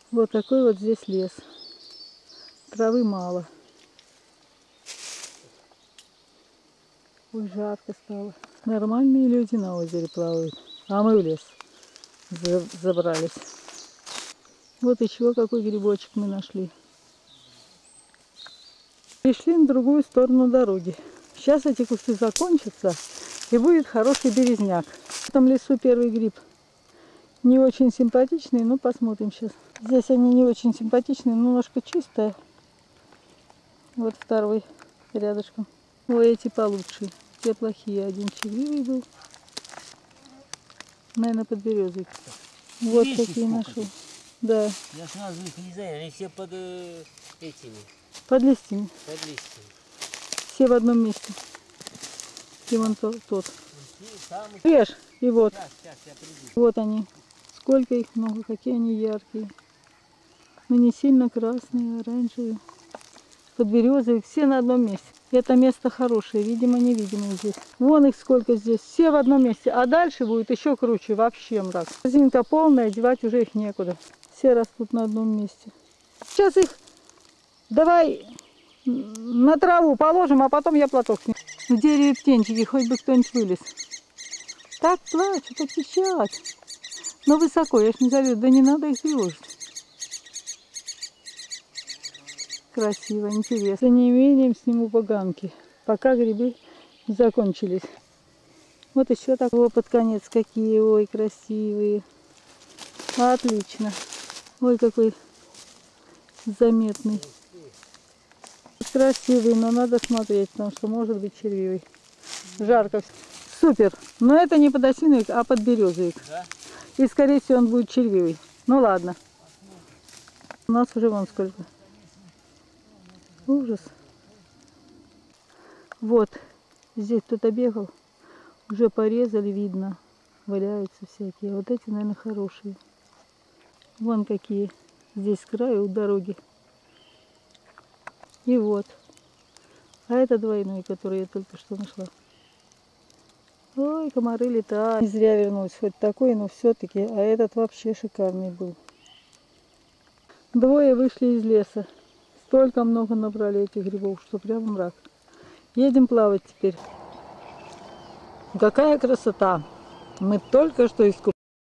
Вот такой вот здесь лес. Травы мало. Ой, жарко стало. Нормальные люди на озере плавают, а мы в лес забрались. Вот еще какой грибочек мы нашли. Пришли на другую сторону дороги. Сейчас эти кусты закончатся, и будет хороший березняк. В этом лесу первый гриб. Не очень симпатичный, но посмотрим сейчас. Здесь они не очень симпатичные, немножко чистые. Вот второй рядышком. Ой, эти получше. Те плохие. Один червивый был. Наверное, подберезовик. Вот Видите, какие сколько нашел. тут? Да. Я сразу их не знаю, они все под этими, Под листьями. под листьями. Все в одном месте. И вон тот. И там их... Режь. И вот. Сейчас, я приду. Вот они. Сколько их много, какие они яркие. Но не сильно красные, оранжевые. Подберезовик, все на одном месте. Это место хорошее, видимо-невидимое здесь. Вон их сколько здесь, все в одном месте. А дальше будет еще круче, вообще мрак. Корзинка полная, девать уже их некуда. Все растут на одном месте. Сейчас их давай на траву положим, а потом я платок сниму. В дереве птенчики, хоть бы кто-нибудь вылез. Так плачут, так пищат. Но высоко, я ж не залезу, да не надо их тревожить. Красиво, интересно. За неимением сниму поганки, пока грибы не закончились. Вот еще такого под конец какие, ой, красивые. Отлично. Ой, какой заметный. Красивый, но надо смотреть, потому что может быть червивый. Жарко. Супер. Но это не подосиновик, а подберезовик. Да? И скорее всего он будет червивый. Ну ладно. У нас уже вон сколько. Ужас. Вот. Здесь кто-то бегал. Уже порезали, видно. Валяются всякие. Вот эти, наверное, хорошие. Вон какие. Здесь с краю у дороги. И вот. А это двойной, который я только что нашла. Ой, комары летают. Не зря вернулась. Хоть такой, но все-таки. А этот вообще шикарный был. Двое вышли из леса. Столько много набрали этих грибов, что прям мрак. Едем плавать теперь. Какая красота! Мы только что искупались.